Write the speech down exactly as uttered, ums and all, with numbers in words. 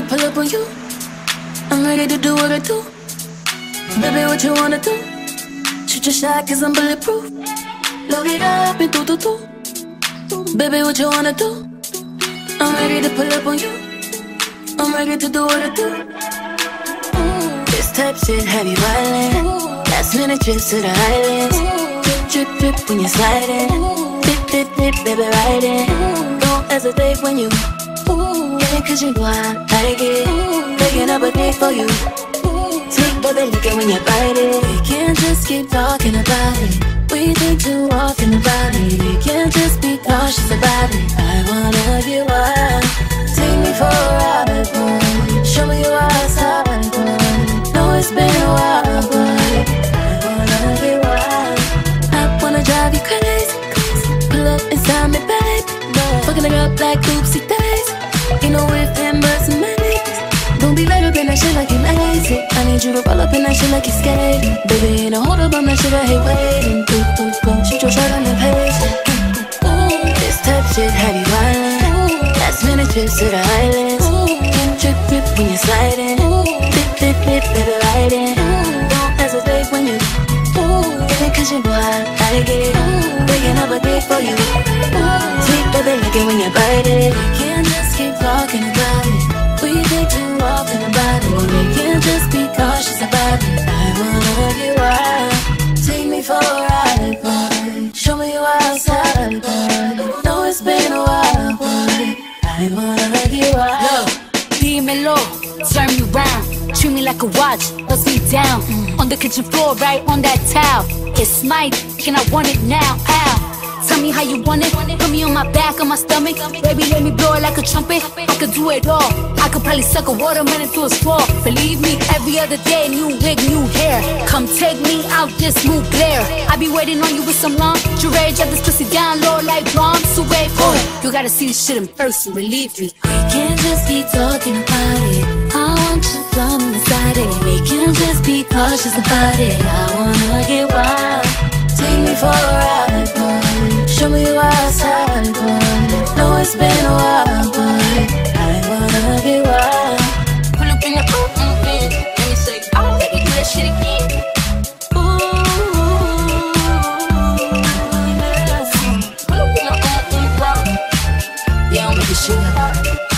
pull up on you. I'm ready to do what I do. Baby, what you wanna do? Shoot your shot cause I'm bulletproof. Load it up and do do do. Baby, what you wanna do? I'm ready to pull up on you. I'm ready to do what I do. This type shit heavy violent. Last minute trips to the islands. Drip, drip, drip when you're sliding. Dip, dip, dip, baby, ride it. Don't hesitate when you get it cause you know I like it. Picking up a date for you. Sweet baby, look at when you bite it. We can't just keep talking about it. We think too often about it. We can't just be cautious about it. I wanna get wild. Take me for a ride, boy. Show me your outside, boy. Know it's been a while, boy. I wanna get wild. I wanna drive you crazy. Pull up inside me, babe. Fucking it up like oopsie days. Ain't no if and buts and maybes. Don't be late up in that shit like you're lazy. I need you to roll up in that shit like you're skating. Baby, ain't no hold up on that shit, I hate waiting. Boop, boop, boop. Shoot your shot on the page. This type shit heavy violent. Last minute trips to the islands. Drip, drip when you're sliding. Dip, dip, dip, baby, riding. Don't hesitate when you get it cause you know I like it. Waking up a day for you. Sweet baby, look at when you bite it. We can't just keep talking about it. We think too often about it. We can't just be cautious about it. I wanna get wild. Take me for a ride, boy. Show me your outside, boy. Know it's been a while, boy. I wanna get wild. Look, dímelo, turn me round. Treat me like a watch, bust me down. mm. On the kitchen floor, right on that towel. It's my dick and I want it now. Ow. Tell me how you want it. Put me on my back, on my stomach. Baby, let me blow it like a trumpet. I could do it all. I could probably suck a watermelon through a straw. Believe me, every other day, new wig, new hair. Come take me out this new glare. I be waiting on you with some lingerie. Drop this pussy down low like bomb. So wait, boy, you gotta see this shit in person. Believe me. We can't just keep talking about it. I want you from inside it. We can't just be cautious about it. I wanna get wild. Take me for a ride, boy. Show me your outside, boy. Know it's been a while, boy. I wanna get wild. Pull up in your own bed. Let me say, oh, let me do that shit again. Ooh, Pull up in your own bed. Yeah, I'm with the shit.